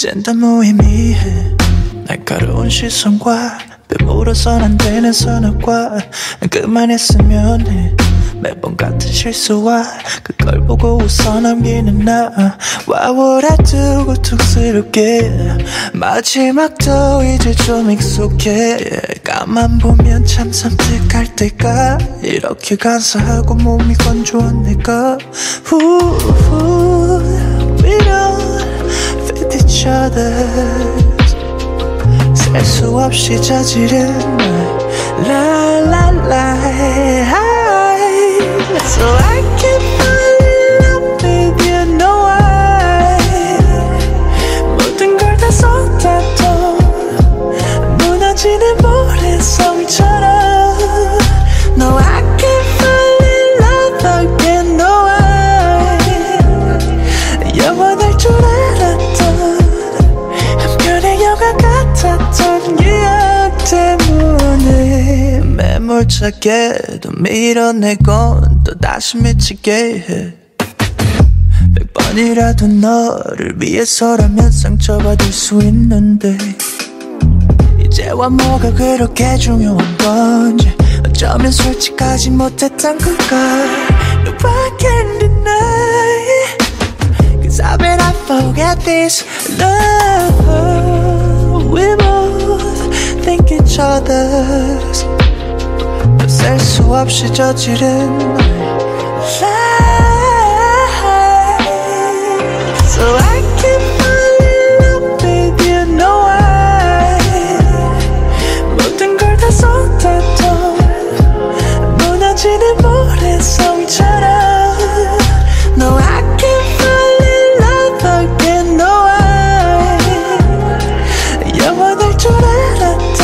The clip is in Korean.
이젠 다 무의미해. 날카로운 시선과 배물어선 안 되는 선악과 그만했으면 해. 매번 같은 실수와 그걸 보고 웃어 넘기는 나. What would I do 고통스럽게 마지막도 이제 좀 익숙해. 가만 보면 참 섬뜩할 때가 이렇게 간사하고 몸이 건조한 내가. We don't fit each other. 셀 수 없이 저지른 말 So I can't fall in love with you, no I 모든 걸 다 쏟아도 무너지는 모래성처럼 No I can't fall in love again, no I 영원할 줄 알았던 한편의 영화 같았던 기억 때문에 매몰차게도 밀어내곤 또다시 미치게 해. 100번이라도 너를 위해서라면 상처받을 수 있는데 이제와 뭐가 그렇게 중요한 건지 어쩌면 솔직하지 못했던 걸까. No I can't deny Cause I bet I forget this love. We both think each other's 셀 수 없이 저지른 So I can't fall in love with you, no I 모든 걸 다 쏟아도 무너지는 모래성처럼 No I can't fall in love again, no I 영원할 줄 알았다